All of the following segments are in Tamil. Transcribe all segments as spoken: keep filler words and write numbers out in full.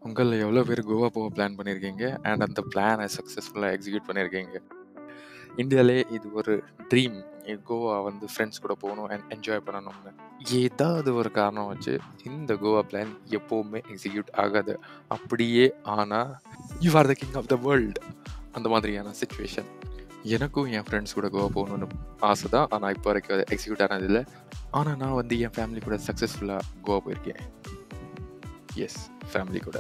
உங்கள்ல எவ்வளோ பேர் கோவா போக பிளான் பண்ணியிருக்கீங்க? அண்ட் அந்த பிளானை சக்ஸஸ்ஃபுல்லாக எக்ஸிக்யூட் பண்ணியிருக்கீங்க? இந்தியாவிலே இது ஒரு ட்ரீம். கோவா வந்து ஃப்ரெண்ட்ஸ் கூட போகணும் அண்ட் என்ஜாய் பண்ணணும்னு. ஏதாவது ஒரு காரணம் வச்சு இந்த கோவா பிளான் எப்போவுமே எக்ஸிக்யூட் ஆகாது. அப்படியே ஆனால் you are the king of the world அந்த மாதிரியான சிச்சுவேஷன். எனக்கும் என் ஃப்ரெண்ட்ஸ் கூட கோவா போகணுன்னு ஆசை தான். ஆனால் இப்போ வரைக்கும் அது எக்ஸிக்யூட் ஆனதில்லை. ஆனால் நான் வந்து என் ஃபேமிலி கூட சக்ஸஸ்ஃபுல்லாக கோவா போயிருக்கேன். எஸ், ஃபேமிலி கூட.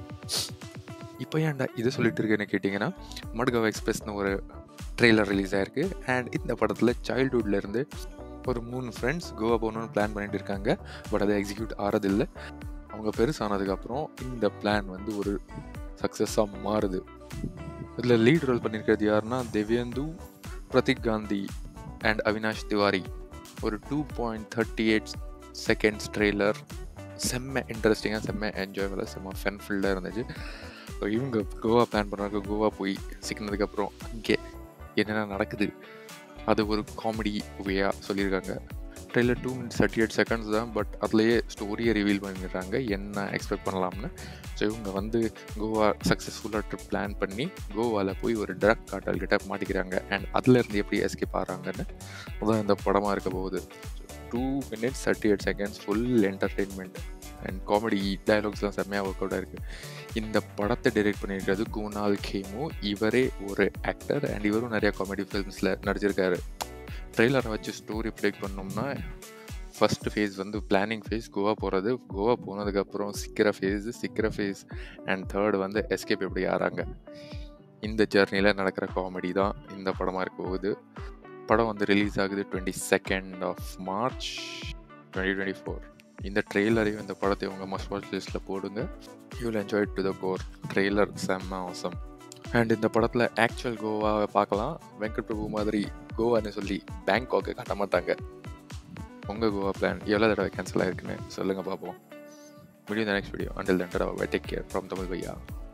இப்போ ஏன்டா இதை சொல்லிட்டு இருக்கேன்னு கேட்டிங்கன்னா, மட்காவ் எக்ஸ்பிரஸ்னு ஒரு ட்ரெய்லர் ரிலீஸ் ஆயிருக்கு. அண்ட் இந்த படத்தில் சைல்ட்ஹுட்லேருந்து ஒரு மூணு ஃப்ரெண்ட்ஸ் கோவா போகணுன்னு பிளான் பண்ணிட்டு இருக்காங்க. பட் அதை எக்ஸிக்யூட் ஆகிறதில்லை. அவங்க பெருசானதுக்கப்புறம் இந்த பிளான் வந்து ஒரு சக்ஸஸாக மாறுது. இதில் லீட் ரோல் பண்ணியிருக்கிறது யாருன்னா தேவேந்து, பிரதீக் காந்தி அண்ட் அவினாஷ் திவாரி. ஒரு two point thirty eight seconds trailer. செம்ம இன்ட்ரெஸ்டிங்காக, செம்ம என்ஜாயபிளாக, செம்ம ஃபன்ஃபுல்லாக இருந்துச்சு. ஸோ இவங்க கோவா பிளான் பண்ணுறாங்க. கோவா போய் சிக்கினதுக்கப்புறம் அங்கே என்னென்ன நடக்குது அது ஒரு காமெடி வேயாக சொல்லியிருக்காங்க. Trailer two minutes thirty eight seconds தான். பட் அதுலேயே ஸ்டோரியை ரிவீல் பண்ணிடுறாங்க என்ன எக்ஸ்பெக்ட் பண்ணலாம்னு. ஸோ இவங்க வந்து கோவா சக்ஸஸ்ஃபுல்லாக ட்ரிப் பிளான் பண்ணி கோவாவில் போய் ஒரு ட்ரக் காட்டல் கிட்ட மாட்டிக்கிறாங்க. அண்ட் அதுலேருந்து எப்படி எஸ்கேப் ஆகிறாங்கன்னு அதான் இந்த படமாக இருக்க போகுது. Two minutes thirty eight seconds full entertainment and comedy டைலாக்ஸ்லாம் செம்மையாக ஒர்க் அவுட்டாக இருக்குது. இந்த படத்தை டைரக்ட் பண்ணியிருக்கிறது குணால் கேமு. இவரே ஒரு ஆக்டர் அண்ட் இவரும் நிறையா காமெடி ஃபிலிம்ஸில் நடிச்சிருக்காரு. ட்ரெய்லரை வச்சு ஸ்டோரி ப்ரெடிக்ட் பண்ணோம்னா, ஃபஸ்ட்டு ஃபேஸ் வந்து பிளானிங் ஃபேஸ், கோவா போகிறது. கோவா போனதுக்கப்புறம் சிக்கிற ஃபேஸு சிக்கிற ஃபேஸ் அண்ட் தேர்டு வந்து எஸ்கேப் எப்படி ஆறாங்க. இந்த ஜர்னியில் நடக்கிற காமெடி தான் இந்த படமாக இருக்க போகுது. படம் வந்து ரிலீஸ் ஆகுது twenty second of March twenty twenty four. இந்த ட்ரெய்லரையும் இந்த படத்தையும் உங்கள் மஸ்ட் வாட்ச் லிஸ்ட்டில் போடுங்க. You will enjoy to the core. Trailer செம்ம அவசம். அண்ட் இந்த படத்தில் ஆக்சுவல் கோவாவை பார்க்கலாம். வெங்கட் பிரபு மாதிரி கோவான்னு சொல்லி பேங்காக்கை காட்ட மாட்டாங்க. உங்கள் கோவா பிளான் எவ்வளோ தடவை கேன்சல் ஆகிருக்குன்னு சொல்லுங்கள் பார்ப்போம். வீடியோ இந்த next video. Until then tata bye. Take care from Tamil Bhaiya.